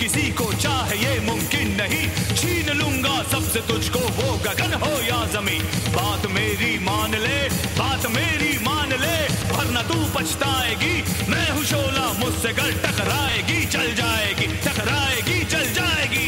किसी को चाहे ये मुमकिन नहीं, छीन लूंगा सबसे तुझको वो गगन हो या जमीन। बात मेरी मान ले, बात मेरी मान ले, वरना तू पछताएगी। मैं हूँ शोला, मुझसे गर टकराएगी चल जाएगी, टकराएगी चल जाएगी।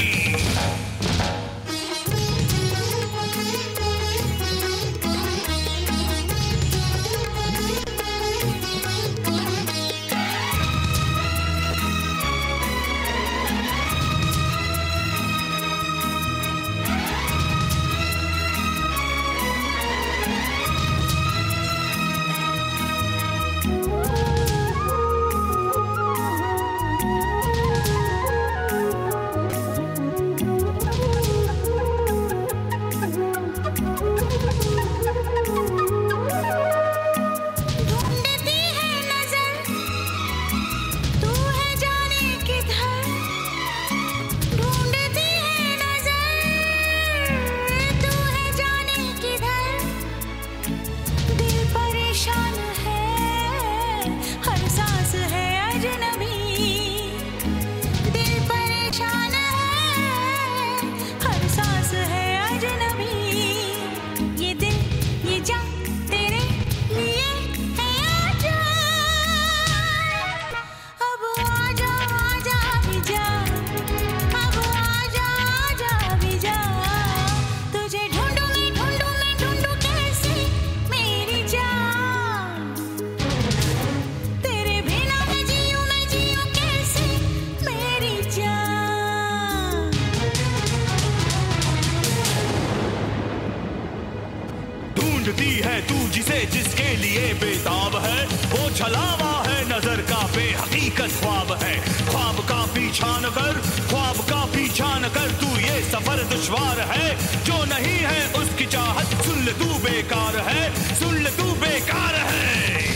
ढूंढती है तू जिसे जिसके लिए बेताब है, वो छलावा है नजर का बेहकीकत ख्वाब है। ख्वाब का पीछा न कर, ख्वाब का पीछा न कर, तू ये सफर दुश्वार है। जो नहीं है उसकी चाहत सुन ले तू बेकार है, सुन ले तू बेकार है।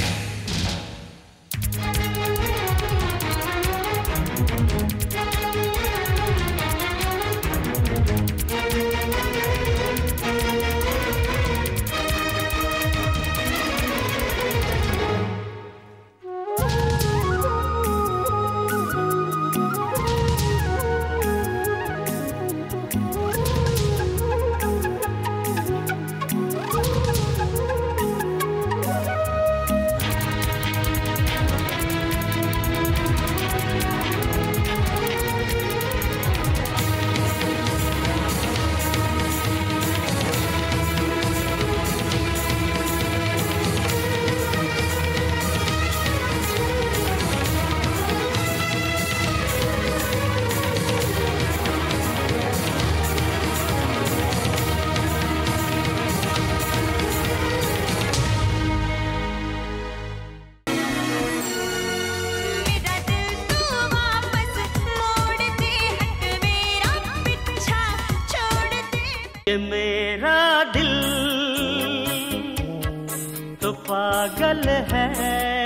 ये मेरा दिल तो पागल है।